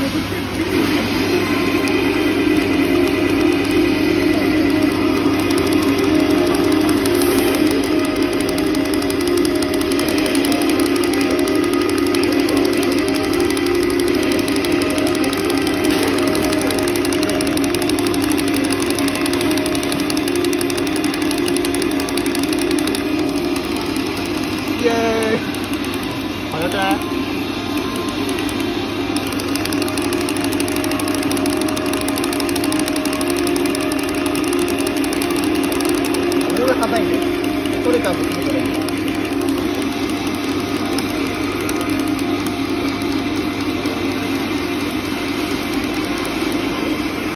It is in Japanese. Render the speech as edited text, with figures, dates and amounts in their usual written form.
イエーイ。早くない？これが硬いんだよ。取れたとするとね。